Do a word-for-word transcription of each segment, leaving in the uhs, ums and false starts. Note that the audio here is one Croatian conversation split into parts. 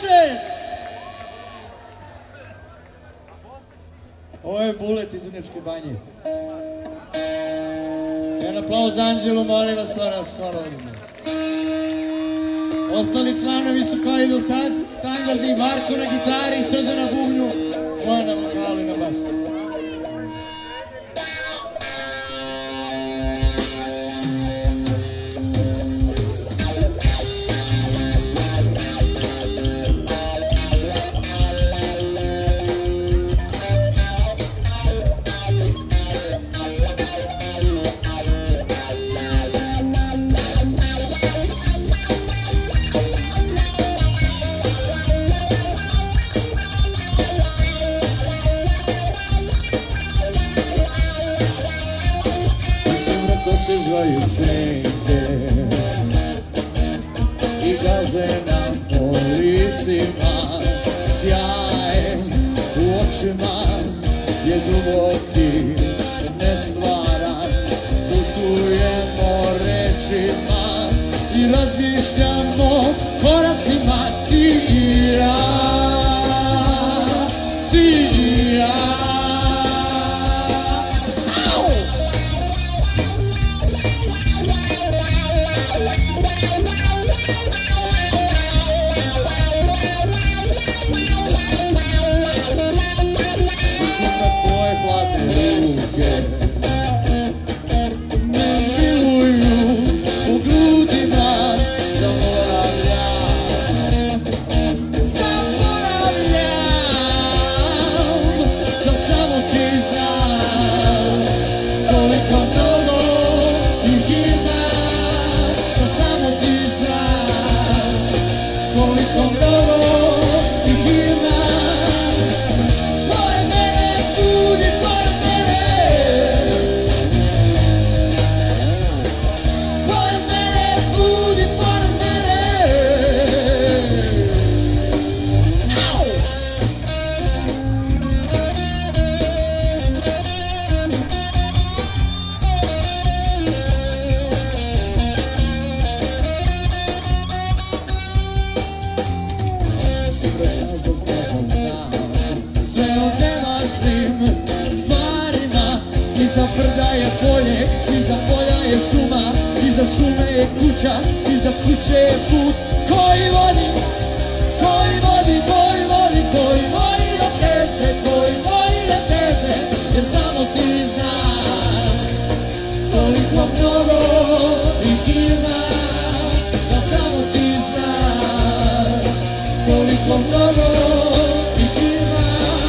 više! Ovo je Bulet iz Vrnjačke Banje. Jedan aplauz za Anđelu, molim vas, stvarno skoro odmah. Ostali članovi su kao i do sad, standardni, Marko na gitari, Srđan na bubnju, Bojan na vokalu i na basu. Zvaju senke i gaze nam po licima, sjaj u očima je duboki, nestvaran. Putujemo rečima i razmišljamo koracima, ti i ja, ti i ja. Iza brda je polje, iza polja je šuma, iza šume je kuća, iza kuće je put koji vodi, koji vodi, koji vodi, koji vodi do tebe, koji vodi do tebe, jer samo ti znaš koliko mnogo ih ima, da samo ti znaš koliko mnogo ih ima.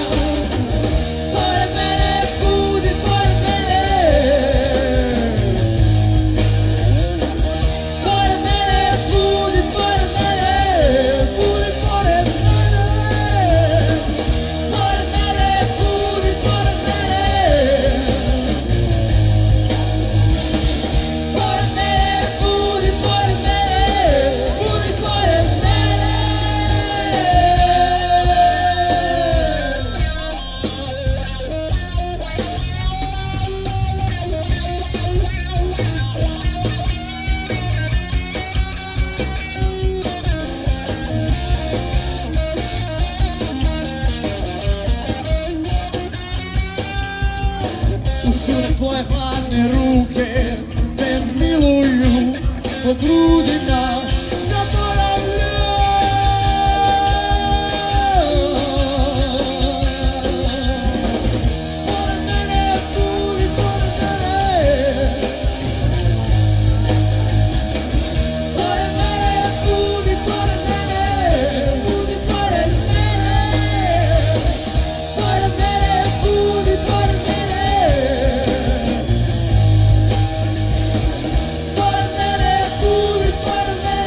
Tvoje hladne ruke me miluju po grudima, zaboravljam. Pored mene, budi pored mene, pored mene, budi pored mene, budi pored mene, pored mene, budi pored mene. Pored mene, budi pored mene.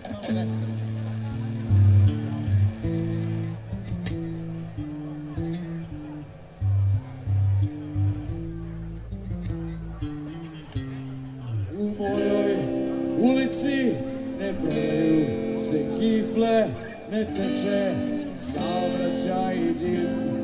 malo veselo. U mojoj ulici ne prodaju se kifle, ne teče saobraćaj i dim.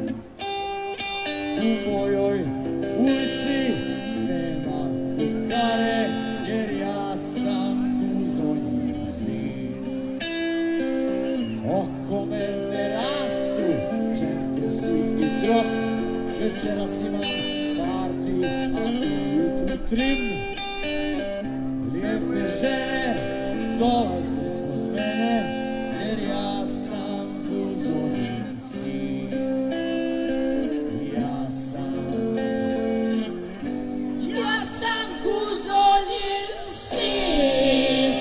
U mojoj ulici nema fukare, jer ja sam Tuzonjin sin. Oko mene rastu džentlsi i trot, večeras imam parti, a ujutru trim. Lijepe žene dolaze kod mene, jer ja sam Tuzonjin sin. Ja sam, Ja sam Tuzonjin sin.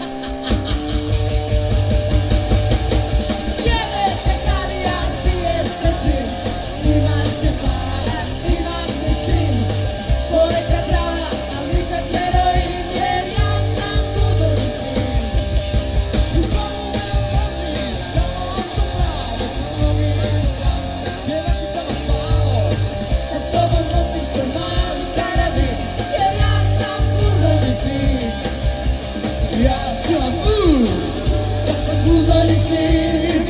Jede se kavijar, pije se džin, ima se para, ima se čin. Ponekad trava, a nikad heroin, jer ja sam Tuzonjin sin. U školu me odvozi, samo auto plavo, sa mnogim sam djevačicama spavao. Sa sobom nosim svoj mali karabin, jer ja sam Tuzonjin sin. Ja sam, uh, ja sam Tuzonjin sin.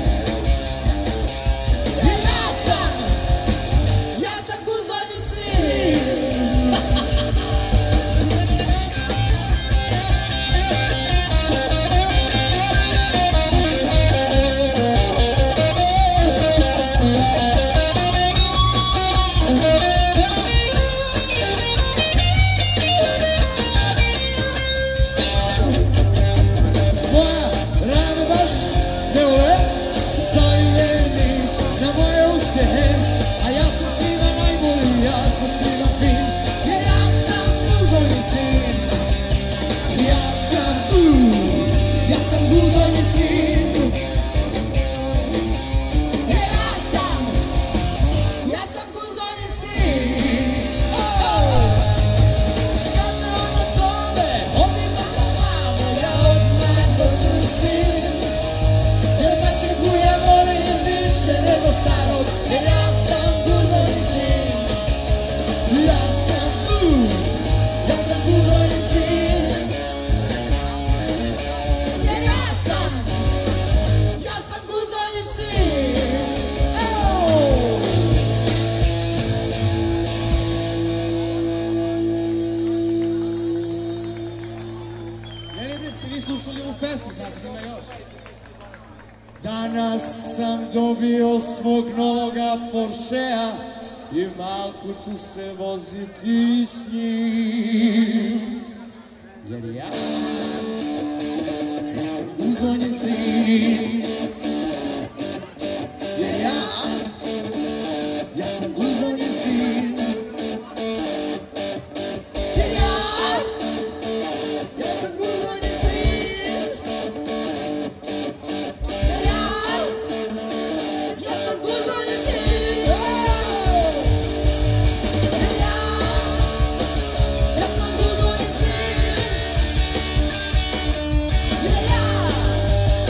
Ja sam, ja sam Tuzonjin sin. Moja rame baš ne vole, zaljeni na moje uspjehe, a ja sam svima najbolji, ja sam svima fin, jer ja sam Tuzonjin sin. Ja sam, uh, ja sam Tuzonjin sin. Jer ja sam, ja sam Tuzonjin sin. Oh! Kad me ono zove, odim malo malo, ja odmah dođućim. Jer većeg uja volim više nego starog, jer ja sam Tuzonjin sin. Ja sam, uh, ja sam Tuzonjin sin. Jer ja sam, ja sam Tuzonjin sin. Oh! je li biste vi slušali ovu pesmu, znate ima još? Danas sam dobio svog novoga Porschea i malko ću se voziti s njim. Jer ja sam, ja sam Tuzonjin sin. Jer ja, ja sam Tuzonjin sin. Jer ja, ja sam Tuzonjin sin. Jer ja, ja sam Tuzonjin sin. Oh! Jer ja, ja sam Tuzonjin sin. Jer ja,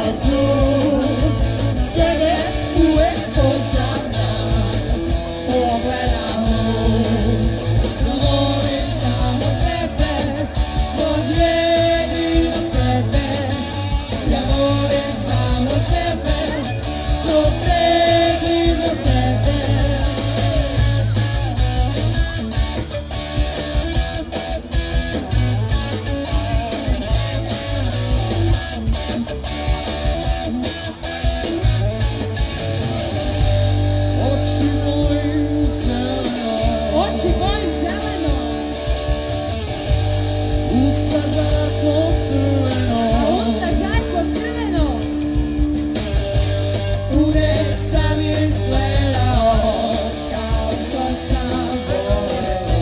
razum, sebe uvek pozdravljam, pogledam da volim samo sebe, svog jedinog sebe, ja volim samo sebe, svog predivnog sebe. Oči bojim zeleno, Usta žarko crveno, a usta žarko crveno. uvek sam izgledao kao što sam voleo.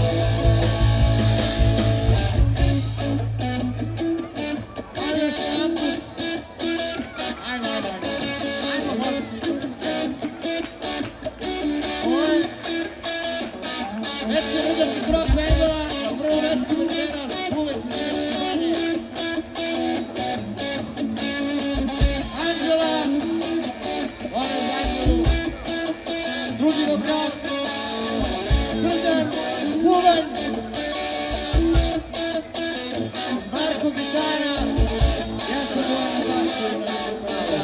Ajde još jedan put. Ajde, ajde, ajde. Ajmo, možete. Ovo je večer udačih rock bendova na prvom mestu večeras, uvek u Češke banje. Anđela, ona za Anđelu, drugi vokal, Srđan, bubanj, Marko gitara, ja sam Bojan na basu i za vokala.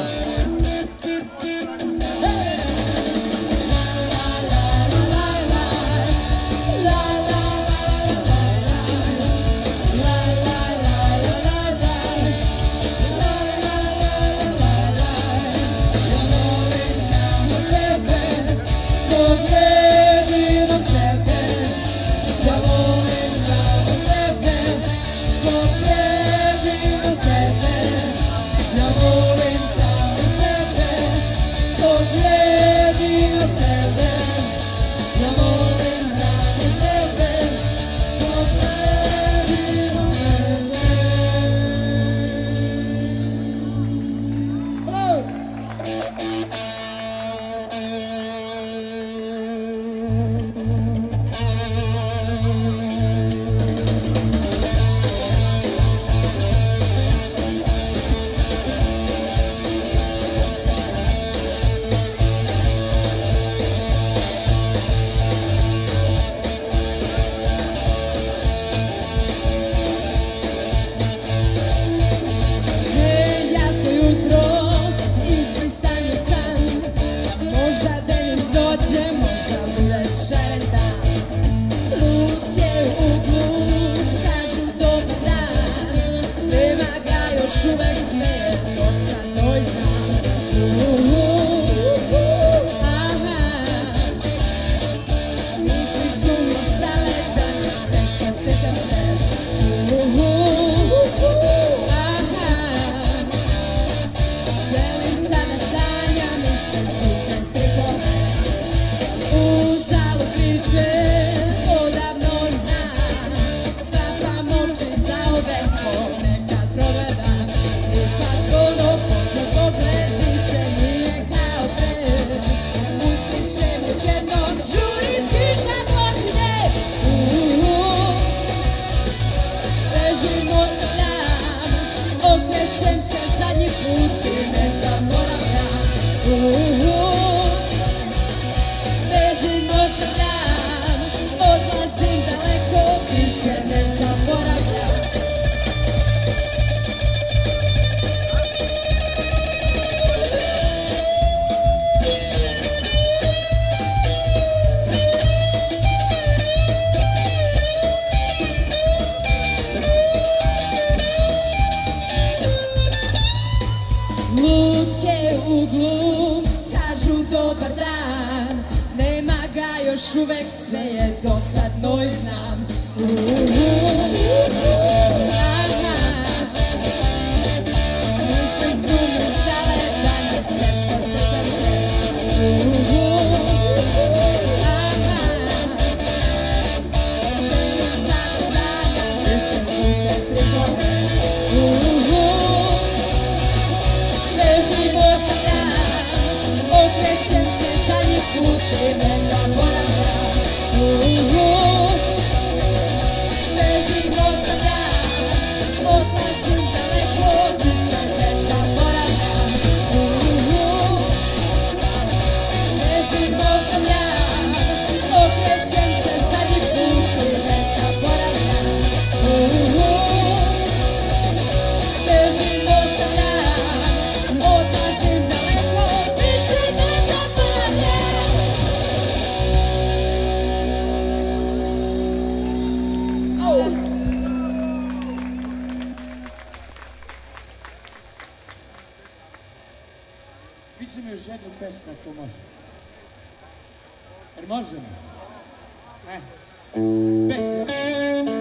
Još uvek sve je dosadno i znam. Misli su mi stale danas teško sećam se. Želim sada dana, mislim žute stripove. Ležim ostavljam, okrećem se zadnji put i ne zaboravljam. Ležim ostavljam, odlazim daleko, više ne zaboravljam. Vićemo još jednu pesmu ako može. Jer možemo? Ne. Specijalno.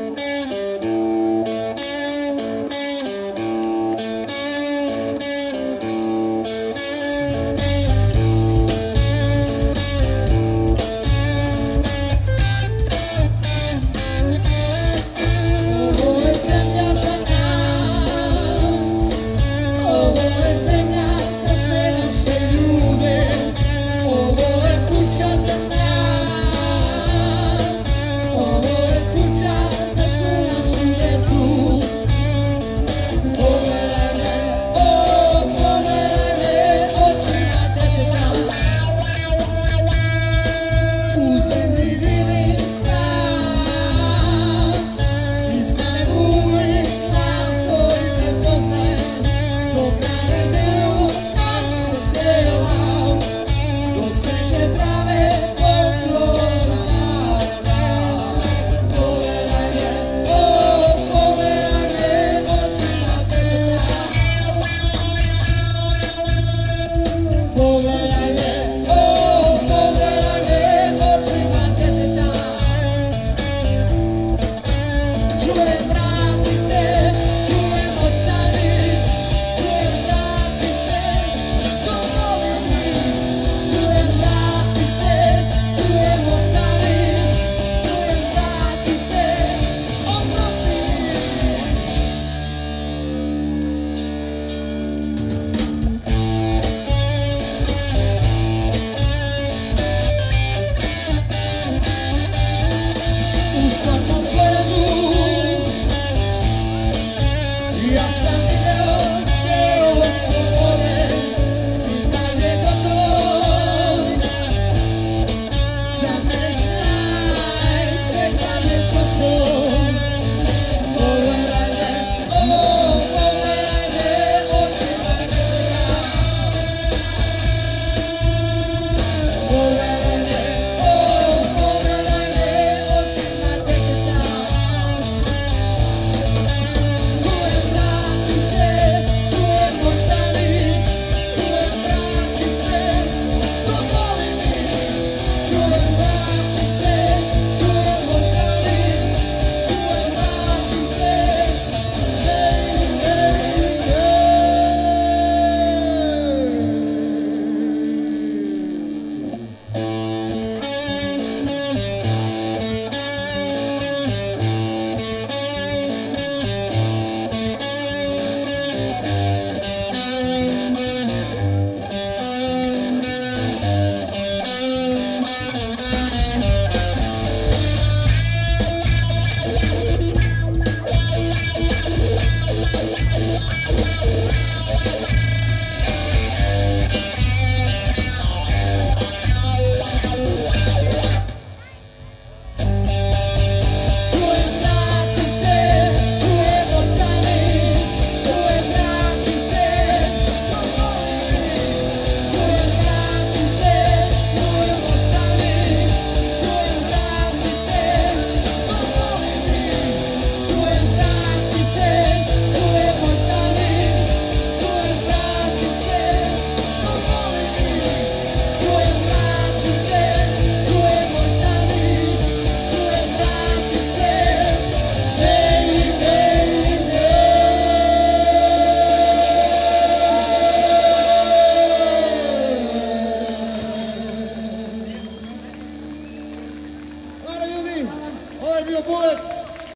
Ovo je bio Bulet.